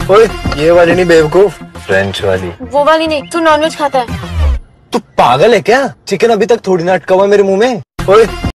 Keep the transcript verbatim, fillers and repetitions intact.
ओए ये वाली नहीं बेवकूफ, फ्रेंच वाली। वो वाली नहीं, तू नॉनवेज खाता है? तू पागल है क्या? चिकन अभी तक थोड़ी ना अटका हुआ मेरे मुंह में। ओए